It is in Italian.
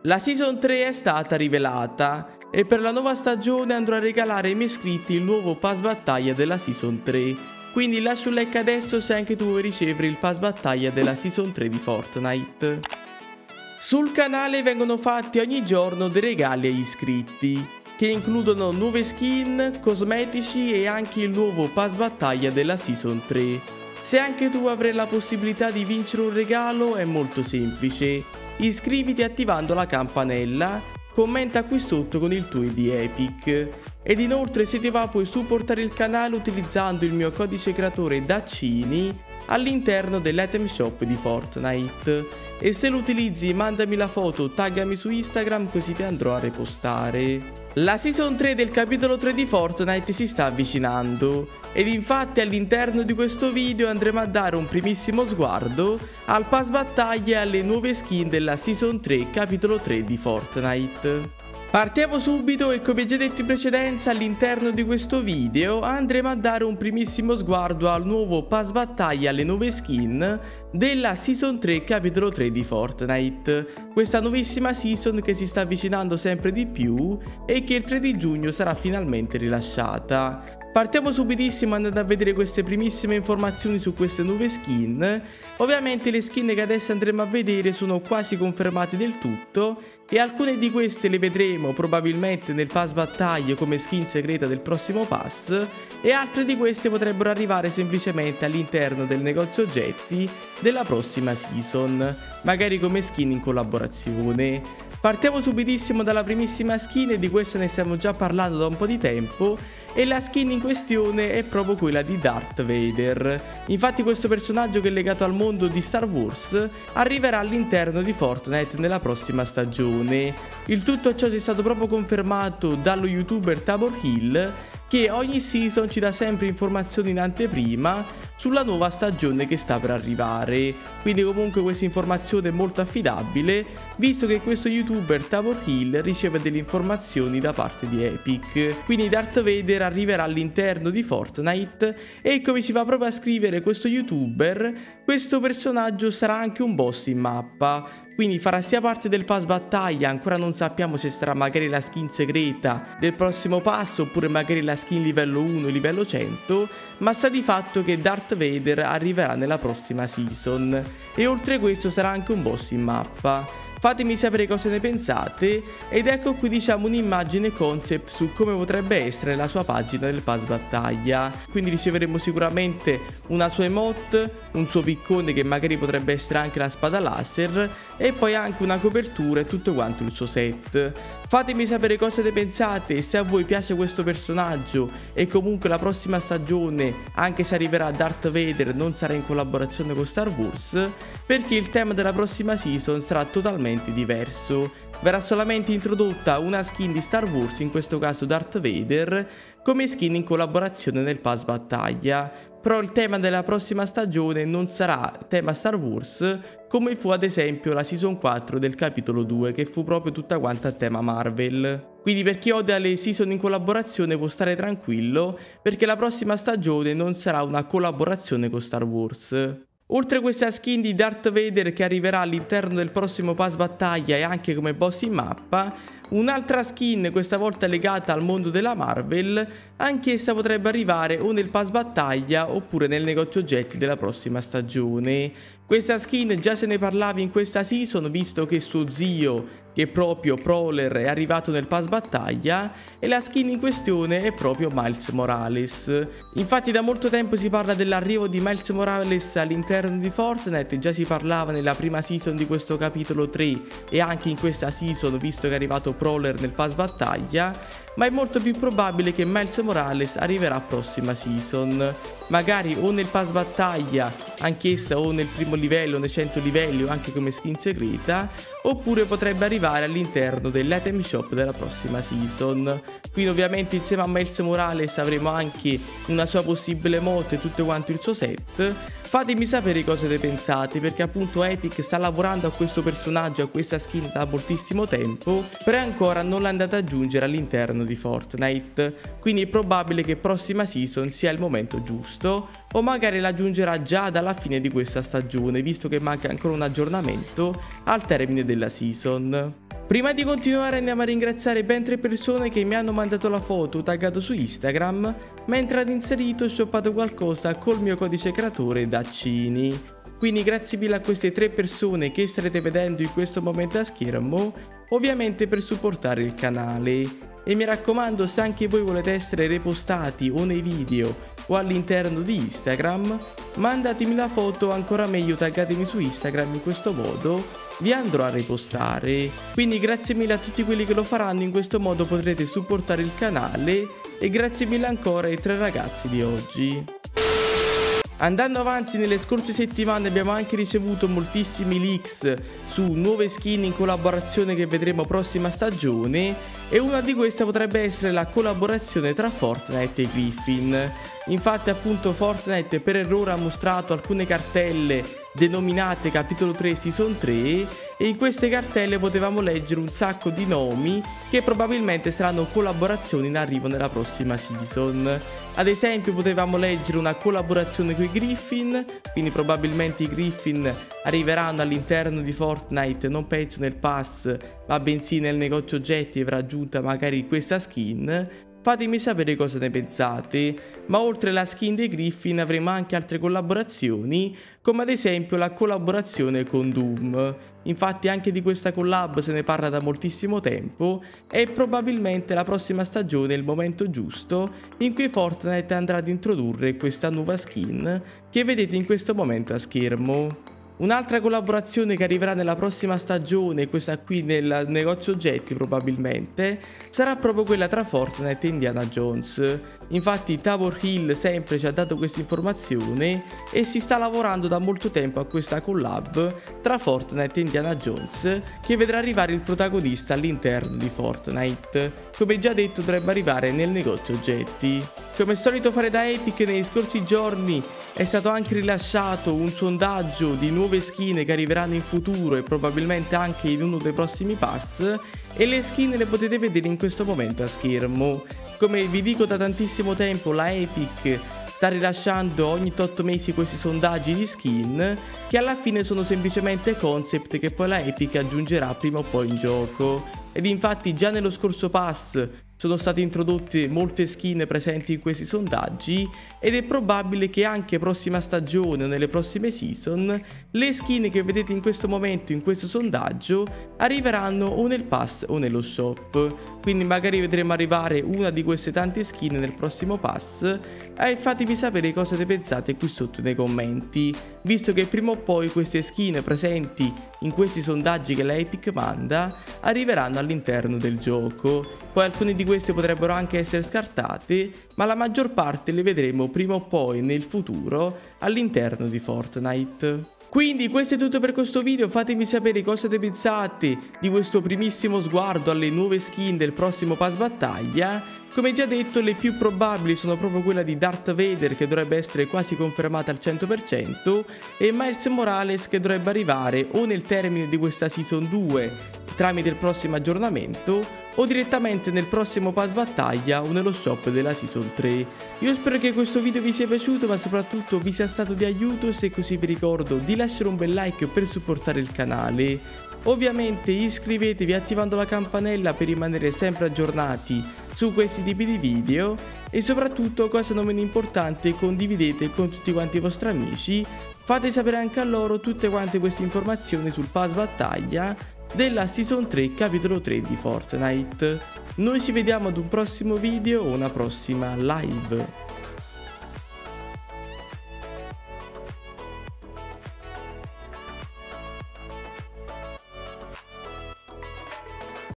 La Season 3 è stata rivelata e per la nuova stagione andrò a regalare ai miei iscritti il nuovo pass battaglia della Season 3. Quindi lascia un like adesso se anche tu vuoi ricevere il pass battaglia della Season 3 di Fortnite. Sul canale vengono fatti ogni giorno dei regali agli iscritti, che includono nuove skin, cosmetici e anche il nuovo pass battaglia della Season 3. Se anche tu avrai la possibilità di vincere un regalo è molto semplice. Iscriviti attivando la campanella, commenta qui sotto con il tuo ID Epic. Ed inoltre se ti va puoi supportare il canale utilizzando il mio codice creatore Daccini all'interno dell'item shop di Fortnite. E se lo utilizzi mandami la foto, taggami su Instagram così ti andrò a repostare. La Season 3 del capitolo 3 di Fortnite si sta avvicinando ed infatti all'interno di questo video andremo a dare un primissimo sguardo al pass battaglia e alle nuove skin della Season 3 capitolo 3 di Fortnite. Partiamo subito e come già detto in precedenza all'interno di questo video andremo a dare un primissimo sguardo al nuovo pass battaglia e alle nuove skin della Season 3 capitolo 3 di Fortnite. Questa nuovissima season che si sta avvicinando sempre di più e che il 3 di giugno sarà finalmente rilasciata. Partiamo subitissimo andando a vedere queste primissime informazioni su queste nuove skin. Ovviamente le skin che adesso andremo a vedere sono quasi confermate del tutto e alcune di queste le vedremo probabilmente nel pass battaglia come skin segreta del prossimo pass e altre di queste potrebbero arrivare semplicemente all'interno del negozio oggetti della prossima season, magari come skin in collaborazione. Partiamo subitissimo dalla primissima skin e di questa ne stiamo già parlando da un po' di tempo e la skin in questione è proprio quella di Darth Vader. Infatti questo personaggio che è legato al mondo di Star Wars arriverà all'interno di Fortnite nella prossima stagione. Il tutto ciò è stato proprio confermato dallo youtuber Tabor Hill che ogni season ci dà sempre informazioni in anteprima sulla nuova stagione che sta per arrivare. Quindi comunque questa informazione è molto affidabile visto che questo youtuber Tabor Hill riceve delle informazioni da parte di Epic. Quindi Darth Vader arriverà all'interno di Fortnite e come ci va proprio a scrivere questo youtuber, questo personaggio sarà anche un boss in mappa. Quindi farà sia parte del pass battaglia, ancora non sappiamo se sarà magari la skin segreta del prossimo pass oppure magari la skin livello 1 e livello 100, ma sta di fatto che Darth Vader arriverà nella prossima season e oltre a questo sarà anche un boss in mappa. Fatemi sapere cosa ne pensate ed ecco qui diciamo un'immagine concept su come potrebbe essere la sua pagina del pass battaglia. Quindi riceveremo sicuramente una sua emote, un suo piccone che magari potrebbe essere anche la spada laser e poi anche una copertura e tutto quanto il suo set. Fatemi sapere cosa ne pensate e se a voi piace questo personaggio e comunque la prossima stagione, anche se arriverà Darth Vader, non sarà in collaborazione con Star Wars, perché il tema della prossima season sarà totalmente diverso. Verrà solamente introdotta una skin di Star Wars, in questo caso Darth Vader, come skin in collaborazione nel pass battaglia. Però il tema della prossima stagione non sarà tema Star Wars come fu ad esempio la season 4 del capitolo 2 che fu proprio tutta quanta a tema Marvel. Quindi per chi odia le season in collaborazione può stare tranquillo perché la prossima stagione non sarà una collaborazione con Star Wars. Oltre a questa skin di Darth Vader che arriverà all'interno del prossimo pass battaglia e anche come boss in mappa, un'altra skin questa volta legata al mondo della Marvel, anch'essa potrebbe arrivare o nel pass battaglia oppure nel negozio oggetti della prossima stagione. Questa skin già se ne parlava in questa season visto che suo zio, che è proprio Prowler, è arrivato nel pass battaglia e la skin in questione è proprio Miles Morales. Infatti da molto tempo si parla dell'arrivo di Miles Morales all'interno di Fortnite, già si parlava nella prima season di questo capitolo 3 e anche in questa season visto che è arrivato Prowler nel pass battaglia, ma è molto più probabile che Miles Morales arriverà prossima season, magari o nel pass battaglia anch'essa o nel primo livello, nei 100 livelli o anche come skin segreta, oppure potrebbe arrivare all'interno dell'item shop della prossima season. Quindi ovviamente insieme a Miles Morales avremo anche una sua possibile emote e tutto quanto il suo set. Fatemi sapere cosa ne pensate perché appunto Epic sta lavorando a questo personaggio, a questa skin da moltissimo tempo, però ancora non l'ha andata ad aggiungere all'interno di Fortnite. Quindi è probabile che prossima season sia il momento giusto o magari l'aggiungerà già dalla fine di questa stagione visto che manca ancora un aggiornamento al termine della season. Prima di continuare andiamo a ringraziare ben 3 persone che mi hanno mandato la foto taggato su Instagram mentre hanno inserito e shoppato qualcosa col mio codice creatore Daccini. Quindi grazie mille a queste 3 persone che starete vedendo in questo momento a schermo, ovviamente per supportare il canale. E mi raccomando, se anche voi volete essere repostati o nei video o all'interno di Instagram, mandatemi la foto, ancora meglio taggatemi su Instagram, in questo modo vi andrò a repostare. Quindi grazie mille a tutti quelli che lo faranno, in questo modo potrete supportare il canale e grazie mille ancora ai 3 ragazzi di oggi. Andando avanti, nelle scorse settimane abbiamo anche ricevuto moltissimi leaks su nuove skin in collaborazione che vedremo prossima stagione, e una di queste potrebbe essere la collaborazione tra Fortnite e Griffin. Infatti appunto Fortnite per errore ha mostrato alcune cartelle denominate capitolo 3 season 3 e in queste cartelle potevamo leggere un sacco di nomi che probabilmente saranno collaborazioni in arrivo nella prossima season. Ad esempio potevamo leggere una collaborazione con i Griffin, quindi probabilmente i Griffin arriveranno all'interno di Fortnite, non penso nel pass ma bensì nel negozio oggetti avrà aggiunta magari questa skin. Fatemi sapere cosa ne pensate, ma oltre alla skin dei Griffin avremo anche altre collaborazioni, come ad esempio la collaborazione con Doom. Infatti anche di questa collab se ne parla da moltissimo tempo e probabilmente la prossima stagione è il momento giusto in cui Fortnite andrà ad introdurre questa nuova skin che vedete in questo momento a schermo. Un'altra collaborazione che arriverà nella prossima stagione, questa qui nel negozio oggetti probabilmente, sarà proprio quella tra Fortnite e Indiana Jones. Infatti Tower Hill sempre ci ha dato questa informazione e si sta lavorando da molto tempo a questa collab tra Fortnite e Indiana Jones che vedrà arrivare il protagonista all'interno di Fortnite. Come già detto dovrebbe arrivare nel negozio oggetti. Come è solito fare da Epic, negli scorsi giorni è stato anche rilasciato un sondaggio di nuove skin che arriveranno in futuro e probabilmente anche in uno dei prossimi pass, e le skin le potete vedere in questo momento a schermo. Come vi dico da tantissimo tempo, la Epic sta rilasciando ogni 8 mesi questi sondaggi di skin che alla fine sono semplicemente concept che poi la Epic aggiungerà prima o poi in gioco. Ed infatti già nello scorso pass sono state introdotte molte skin presenti in questi sondaggi ed è probabile che anche prossima stagione o nelle prossime season le skin che vedete in questo momento in questo sondaggio arriveranno o nel pass o nello shop. Quindi magari vedremo arrivare una di queste tante skin nel prossimo pass e fatemi sapere cosa ne pensate qui sotto nei commenti, visto che prima o poi queste skin presenti in questi sondaggi che la Epic manda arriveranno all'interno del gioco. Poi alcune di queste potrebbero anche essere scartate, ma la maggior parte le vedremo prima o poi nel futuro all'interno di Fortnite. Quindi questo è tutto per questo video, fatemi sapere cosa ne pensate di questo primissimo sguardo alle nuove skin del prossimo pass battaglia. Come già detto, le più probabili sono proprio quella di Darth Vader, che dovrebbe essere quasi confermata al 100%, e Miles Morales, che dovrebbe arrivare o nel termine di questa Season 2 tramite il prossimo aggiornamento o direttamente nel prossimo pass battaglia o nello shop della Season 3. Io spero che questo video vi sia piaciuto, ma soprattutto vi sia stato di aiuto. Se così vi ricordo di lasciare un bel like per supportare il canale. Ovviamente iscrivetevi attivando la campanella per rimanere sempre aggiornati su questi tipi di video e soprattutto, cosa non meno importante, condividete con tutti quanti i vostri amici. Fate sapere anche a loro tutte quante queste informazioni sul pass battaglia della Season 3 capitolo 3 di Fortnite. Noi ci vediamo ad un prossimo video o una prossima live.